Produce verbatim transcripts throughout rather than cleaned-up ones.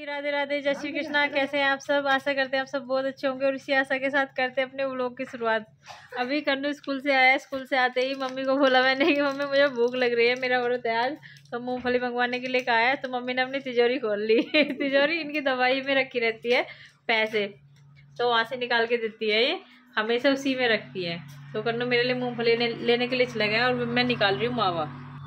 राधे राधे, जय श्री कृष्णा। कैसे हैं आप सब? आशा करते हैं आप सब बहुत अच्छे होंगे और इसी आशा के साथ करते हैं अपने व्लॉग की शुरुआत। अभी कन्नू स्कूल से आया। स्कूल से आते ही मम्मी को बोला मैंने कि मम्मी मुझे भूख लग रही है, मेरा व्रत है आज, तो मूंगफली मंगवाने के लिए कहा है। तो मम्मी ने अपनी तिजोरी खोल ली। तिजोरी इनकी दवाई में रखी रहती है पैसे, तो वहाँ से निकाल के देती है। ये हमेशा उसी में रखती है। तो कन्नू मेरे लिए मूँगफली लेने के लिए चला गया और मैं निकाल रही हूँ मावा।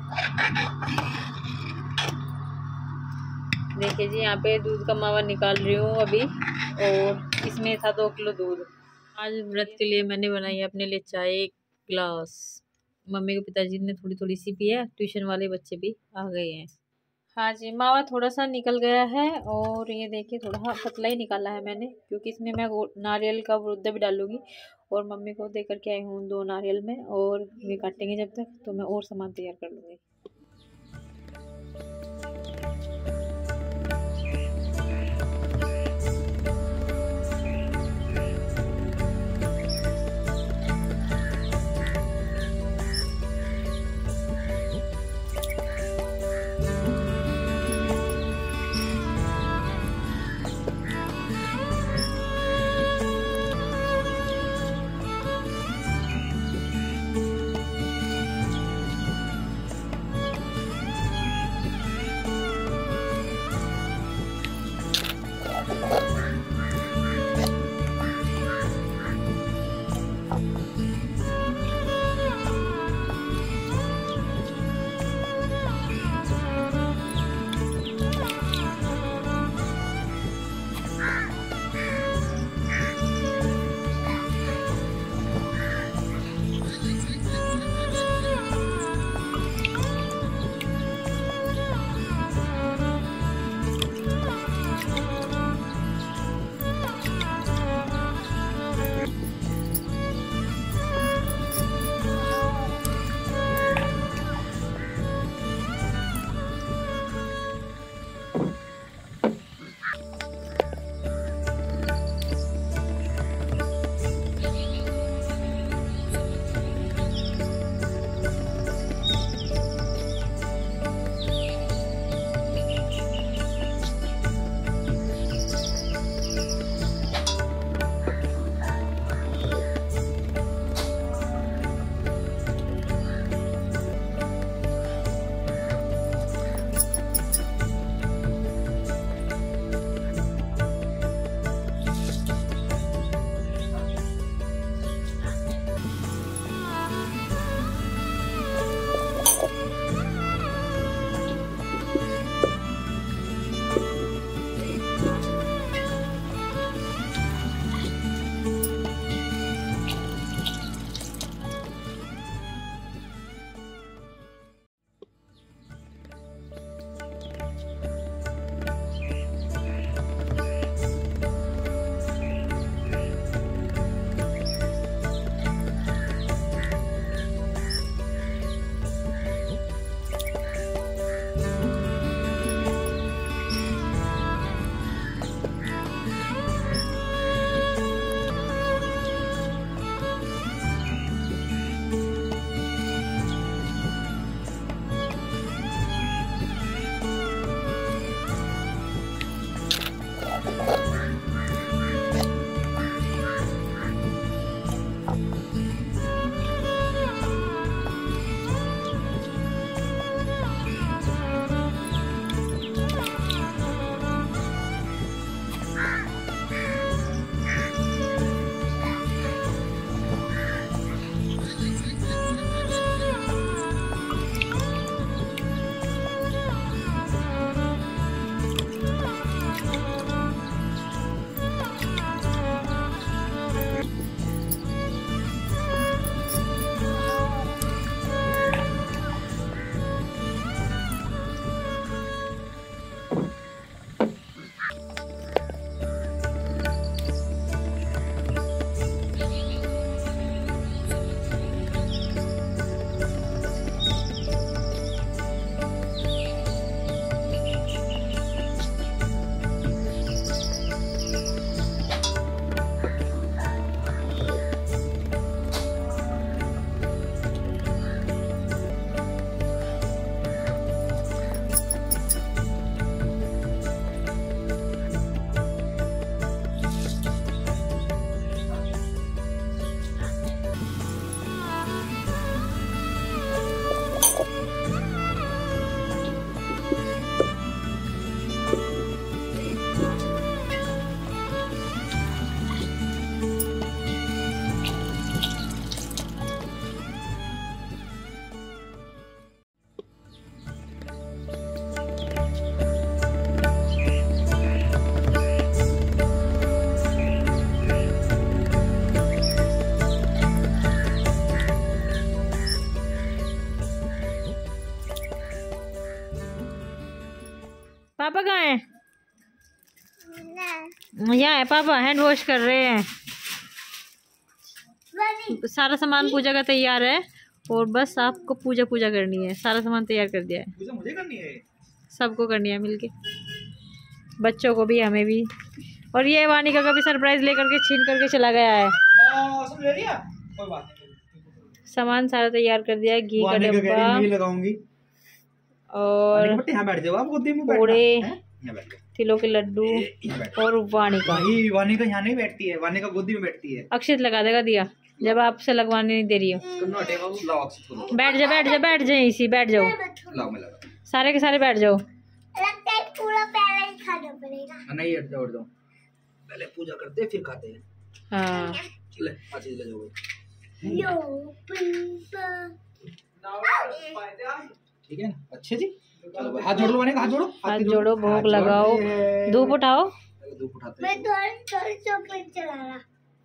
देखिए जी, यहाँ पे दूध का मावा निकाल रही हूँ अभी, और इसमें था दो किलो दूध। आज व्रत के लिए मैंने बनाई है अपने लिए चाय एक गिलास। मम्मी के पिताजी ने थोड़ी थोड़ी सी पी है, ट्यूशन वाले बच्चे भी आ गए हैं। हाँ जी, मावा थोड़ा सा निकल गया है और ये देखिए थोड़ा पतला ही निकाला है मैंने, क्योंकि इसमें मैं नारियल का वृद्ध भी डालूंगी। और मम्मी को दे करके आई हूँ दो नारियल में, और वे काटेंगे जब तक, तो मैं और सामान तैयार कर लूँगी। यहाँ है पापा, हैंड वॉश कर रहे हैं। सारा सामान पूजा का तैयार है और बस आपको पूजा पूजा करनी है। सारा सामान तैयार कर दिया है। पूजा मुझे करनी है, सबको करनी है मिलके, बच्चों को भी, हमें भी। और ये वानिका का भी सरप्राइज लेकर के छीन करके चला गया है। आ, सब ले लिया? कोई बात नहीं। सामान सारा तैयार कर दिया है। घी का डब्बा लगाऊंगी और यहाँ बैठ जाओ आप, गोदी में पूरे तिलों के लड्डू और वानिका। वानिका यहाँ नहीं बैठती है, वानिका गोदी में बैठती है। अक्षित लगा देगा दिया, जब आपसे लगवाने नहीं दे रही हो। बैठ जा बैठ जा बैठ जाए, इसी बैठ जाओ, सारे के सारे बैठ जाओ। पूरा पहले ही खाना पड़ेगा। नहीं हट जाओ, हट जाओ, पहले पूजा करते हैं फिर खाते हैं। हाँ ले पाची ले जाओ। ठीक है ना, अच्छे जी। चलो हाथ जोड़ लो, वानिका हाथ जोड़ो, हाथ जोड़ो, भोग लगाओ, धूप उठाओ। धूप उठाते मैं थोड़ी थोड़ी चॉकलेट चला रहा,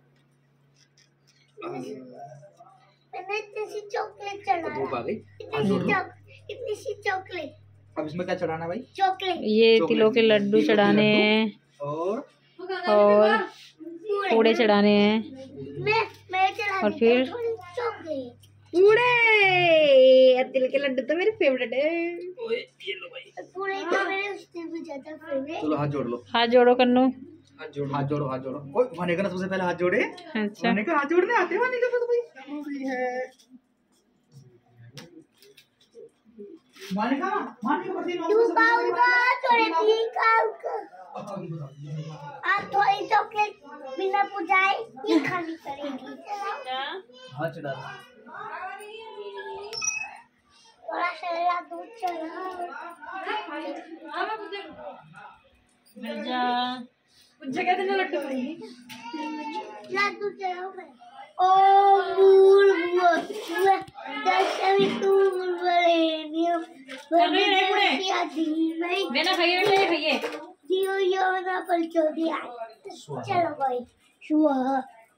मैंने इतनी चॉकलेट चला रहा। धूप आ गई, इतनी सी चॉकलेट। अब इसमें क्या चढ़ाना भाई? चॉकलेट। ये तिलों के लड्डू चढ़ाने हैं और और पूड़े चढ़ाने हैं। मैं मैं चढ़ा और फिर चॉकलेट पूड़े। तिल के लड्डू तो मेरे फेवरेट है। ये लो भाई, पूरे तो मेरे उससे भी ज्यादा फेवरेट। चलो हाथ जोड़ लो, हाथ जोड़ो कन्नू, हाथ जोड़ो, हाथ जोड़ो, हाथ जोड़ो। ओए वानिका ना सबसे पहले हाथ जोड़े। अच्छा वानिका हाथ जोड़ने आते हैं, वानिका को तो भाई जरूरी है। वानिका वानिका बस ये तू बाउगा थोड़ी ठीक आउगा। आप थोड़ी चॉकलेट बिना पुजाए ये खानी पड़ेगी। हाथ चढ़ा, थोड़ा सा दूध चढ़ा। जगह देना लड्डू पड़ेगी। लड्डू चढ़ाओ मैं। ओ मूल मूल दशमी तू बड़े नियम देना खाइए बेटा, ये खाइए। दियो यो ना पल चोरी आ। चलो भाई शुआ।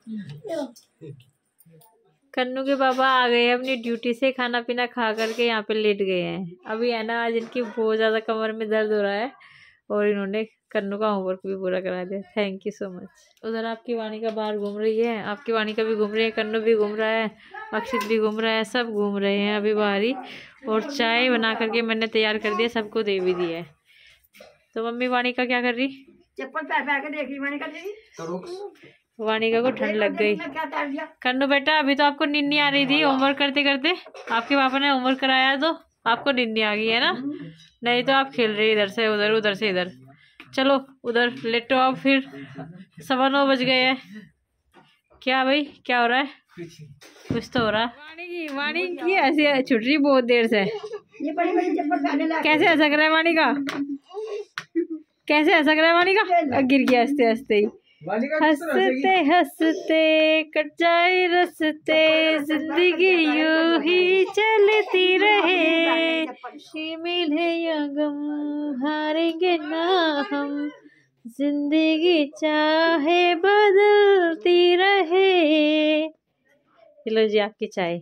कन्नू के पापा आ गए अपनी ड्यूटी से, खाना पीना खा करके यहाँ पे लेट गए हैं। अभी है ना, आज इनकी बहुत ज़्यादा कमर में दर्द हो रहा है और इन्होंने कन्नू का होमवर्क भी पूरा करा दिया। Thank you so much. उधर आपकी वानिका बाहर घूम रही है, आपकी वानिका भी घूम रही है, कन्नू भी घूम रहा है, अक्षित भी घूम रहा है, सब घूम रहे हैं अभी बाहर ही। और चाय बना करके मैंने तैयार कर दिया, सबको दे भी दिया है। तो मम्मी वानिका क्या कर रही? चप्पल पैर पैर के देख रही वानिका दीदी। वानिका को ठंड लग गई। कन्नू बेटा अभी तो आपको नींद आ रही थी होमवर्क करते करते, आपके पापा ने होमवर्क कराया तो आपको नींद आ गई है ना, नहीं तो आप खेल रहे इधर से उधर उधर से इधर। चलो उधर लेटो आप, फिर सवा नौ बज गए हैं। क्या भाई क्या हो रहा है? कुछ तो हो रहा है। वाणी की वाणी की ऐसे छुट रही बहुत देर से। ये बड़ी बड़ी चप्पल पहनने लगा। कैसे हंसक रहा है वाणी का? कैसे हंसक रहा है वाणी का? गिर गया हंसते हंसते ही। हंसते हंसते कट जाए रस्ते, जिंदगी यूं ही चलती रहे, मिले या गम हारेंगे ना हम, जिंदगी चाहे बदलती रहे। चलो जी आपकी चाय।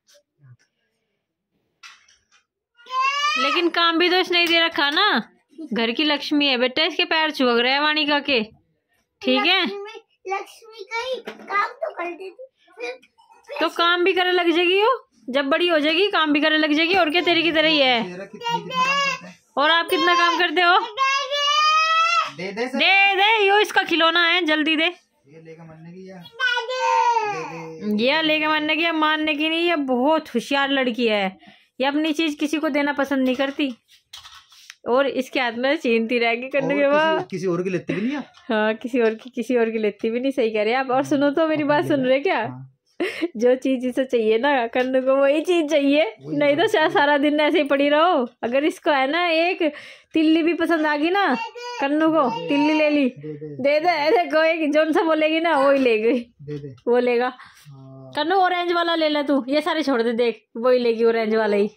लेकिन काम भी तो इसने नहीं दे रखा ना, घर की लक्ष्मी है बेटा, इसके पैर छुअग रहे हैं वानिका के। ठीक है, लक्ष्मी का ही काम तो कर देती, फिर, फिर तो काम भी करे लग जाएगी वो, जब बड़ी हो जाएगी काम भी करे लग जाएगी। और क्या तेरी की तरह ही है। और आप कितना काम करते हो? दे दे दे दे, यो इसका खिलौना है, जल्दी दे। ये लेके मरने की या ये लेके मरने की या मारने की नहीं, ये बहुत होशियार लड़की है, ये अपनी चीज किसी को देना पसंद नहीं करती और इसके हाथ में छीनती रहेगी करने के बाद। किसी, किसी और की लेती भी नहीं है। हाँ किसी और की किसी और की लेती भी नहीं। सही कह रहे आप। और सुनो तो मेरी बात सुन रहे क्या? जो चीज इसे चाहिए ना कन्नू को वही चीज चाहिए, नहीं तो शायद सारा दिन ऐसे ही पड़ी रहो। अगर इसको है ना एक तिल्ली भी पसंद आ गई ना, कन्नू को तिल्ली ले ली, दे दे ऐसे कोई जोन सा बोलेगी ना वही ले गई, वो लेगा। कन्नू ऑरेंज वाला ले ले तू, ये सारे छोड़ दे, देख वही लेगी ऑरेंज वाला ही।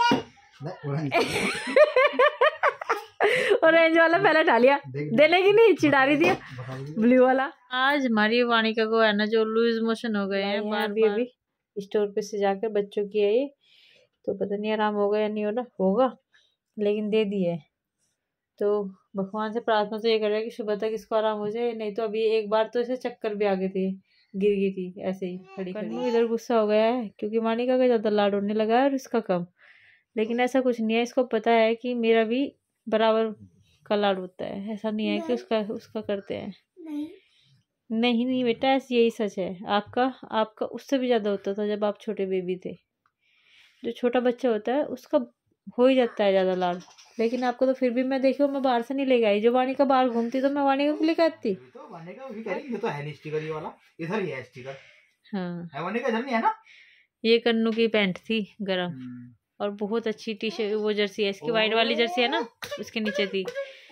ऑरेंज वाला पहले डालिया, देने की नहीं, चिढ़ा रही थी ब्लू वाला। आज हमारी वानिका को है ना जो लूज मोशन हो गए हैं बार भी, अभी स्टोर पे से जाकर बच्चों की है ये, तो पता नहीं आराम होगा या नहीं हो रहा होगा, लेकिन दे दिए। तो भगवान से प्रार्थना तो ये कर रहा है कि सुबह तक इसको आराम हो जाए, नहीं तो अभी एक बार तो इसे चक्कर भी आ गए थे, गिर गई थी ऐसे ही खड़ी खड़ी। इधर गुस्सा हो गया है क्योंकि मानिका का ज्यादा लाड होने लगा है और इसका कम, लेकिन ऐसा कुछ नहीं है, इसको पता है कि मेरा भी बराबर का लाड होता है, ऐसा नहीं है कि उसका उसका करते हैं। नहीं नहीं नहीं बेटा, ऐसी यही सच है, आपका आपका उससे भी ज्यादा होता था जब आप छोटे बेबी थे। जो छोटा बच्चा होता है उसका हो ही जाता है ज्यादा लाड, लेकिन आपको तो फिर भी मैं देखी मैं बाहर से नहीं लेके आई, जो वानी का बाहर घूमती तो मैं वानी को लेकर आती। तो वानी का भी करेंगे, ये तो है नहीं स्टिकर ये वाला, इधर ही है स्टिकर। हाँ है वानी का इधर नहीं है ना। ये कन्नू की पैंट थी गरम, और बहुत अच्छी टी शर्ट वो जर्सी है इसकी, वाइट वाली जर्सी है ना उसके नीचे थी।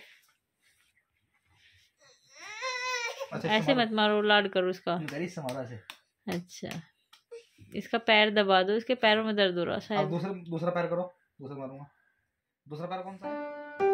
अच्छा, ऐसे मत मारो, लाड करो इसका। अच्छा, इसका पैर दबा दो, इसके पैरों में दर्द हो रहा है अब शायद। दूसरा दूसरा पैर करो, दूसरा मारूंगा। दूसरा पैर कौन सा है?